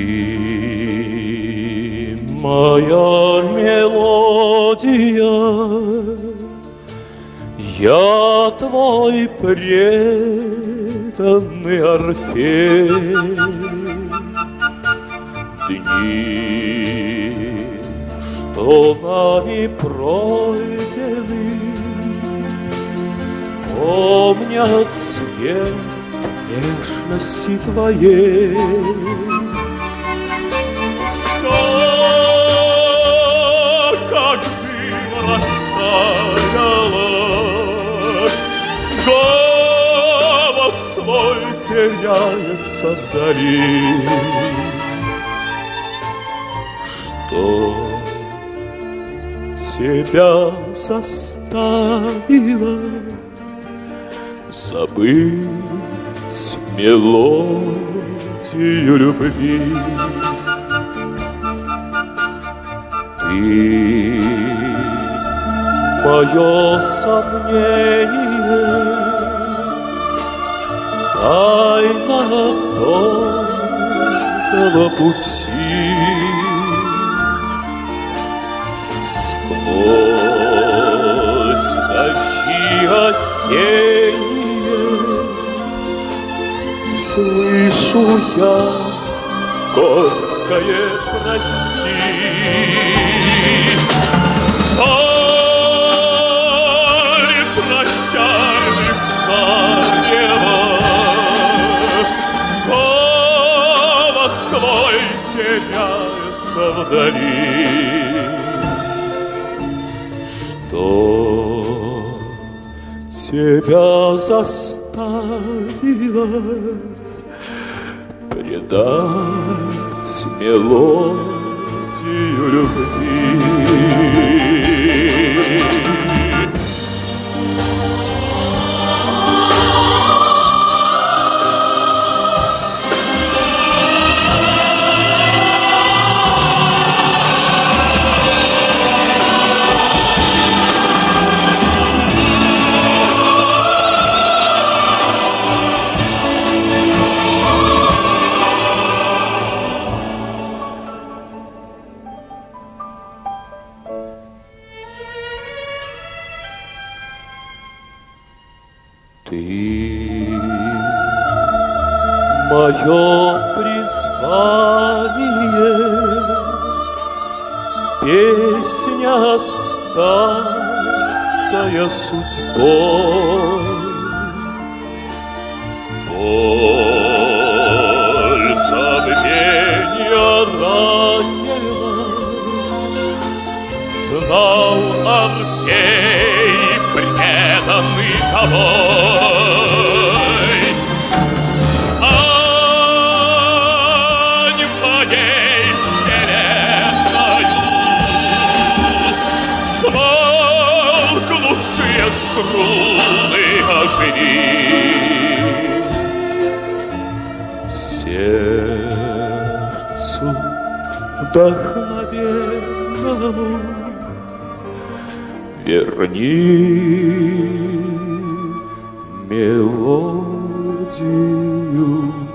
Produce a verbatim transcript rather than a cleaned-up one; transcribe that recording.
Ты моя мелодия, я твой преданный Орфей. Дни, что нами пройдены, помнят цвет нежности твоей. Все, как дым растаяло, голос твой теряется вдали. Что тебя заставило забыть мелодию любви? Ты мое сомнение, тайна долгого пути. Сквозь дожди осенние слышу я горькое прости. Соль прощальных заревов, голос твой теряется вдали. Что тебя заставило предать мелодию любви? Ты мое призвание, песня, ставшая судьбой. Боль забвения ранила, знал Орфей, преданный тобой. Стань моей вселенной, смолкнувшие струны оживи. Сердцу вдохновенному верни мелодию